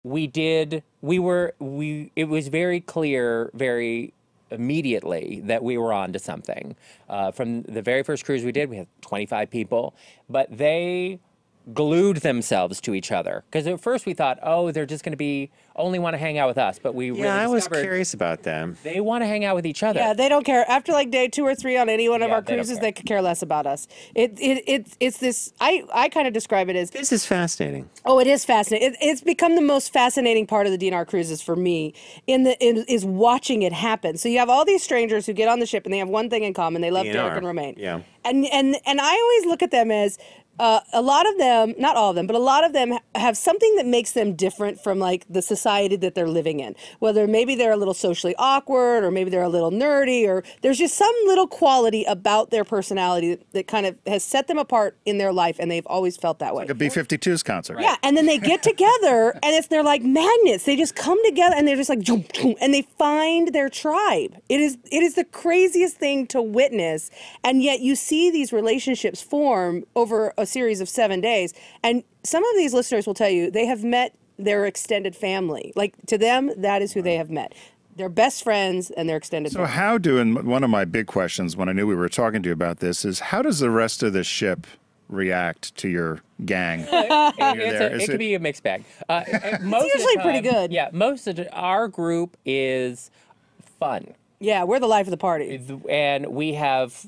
it was very clear, very immediately that we were on to something. From the very first cruise we did, we had 25 people, but they glued themselves to each other. Because at first we thought, oh, they're just going to only want to hang out with us. But we really I was curious about them. They want to hang out with each other. Yeah, they don't care. After like day 2 or 3 on any one of our cruises, they could care less about us. It's this, I kind of describe it as... This is fascinating. Oh, it is fascinating. It's become the most fascinating part of the DNR cruises for me is watching it happen. So you have all these strangers who get on the ship and they have one thing in common. They love Derek and Romain. Yeah. And I always look at them as... a lot of them, not all of them, but a lot of them have something that makes them different from like the society that they're living in. Whether maybe they're a little socially awkward or maybe they're a little nerdy or there's just some little quality about their personality that kind of has set them apart in their life and they've always felt that way. Like a B-52s concert. Yeah, and then they get together and they're like magnets. They just come together and they're just like, and they find their tribe. It is the craziest thing to witness, and yet you see these relationships form over a series of 7 days, and some of these listeners will tell you they have met their extended family. Like, to them, that is who they have met. They're best friends and their extended family. So and one of my big questions when I knew we were talking to you about this is, how does the rest of the ship react to your gang? It could be a mixed bag. It's usually pretty good. Yeah, most of our group is fun. Yeah, we're the life of the party. And we have...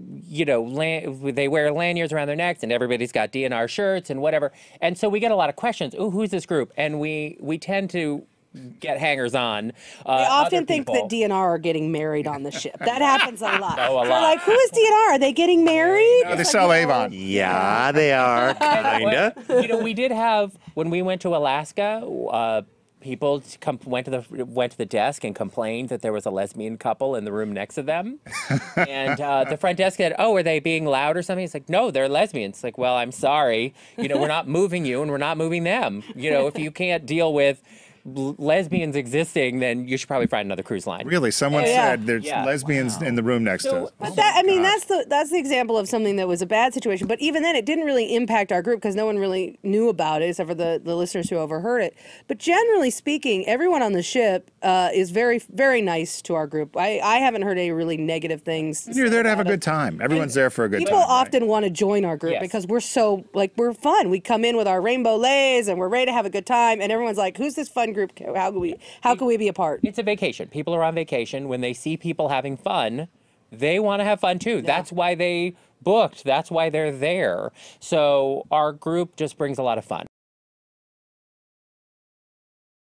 they wear lanyards around their necks and everybody's got DNR shirts and whatever. And so we get a lot of questions. Oh, who's this group? And we tend to get hangers on. They often think that DNR are getting married on the ship. That happens a lot. Oh, a lot. They're like, who is DNR? Are they getting married? No, they sell Avon. Yeah, they are, kinda. We did have, when we went to Alaska, people went to the desk and complained that there was a lesbian couple in the room next to them. And the front desk said, oh, are they being loud or something? It's like, no, they're lesbians. It's like, well, I'm sorry. We're not moving you and we're not moving them. If you can't deal with lesbians existing, then you should probably find another cruise line. Really? Someone said there's lesbians in the room next to us. That's the example of something that was a bad situation. But even then, it didn't really impact our group because no one really knew about it, except for the listeners who overheard it. But generally speaking, everyone on the ship is very, very nice to our group. I haven't heard any really negative things. You're there to have a good time. Everyone's there for a good time. People often want to join our group because we're so, we're fun. We come in with our rainbow leis and we're ready to have a good time. And everyone's like, who's this fun group? How can we be a part? It's a vacation. People are on vacation. When they see people having fun, they want to have fun too. Yeah. That's why they booked. That's why they're there. So our group just brings a lot of fun.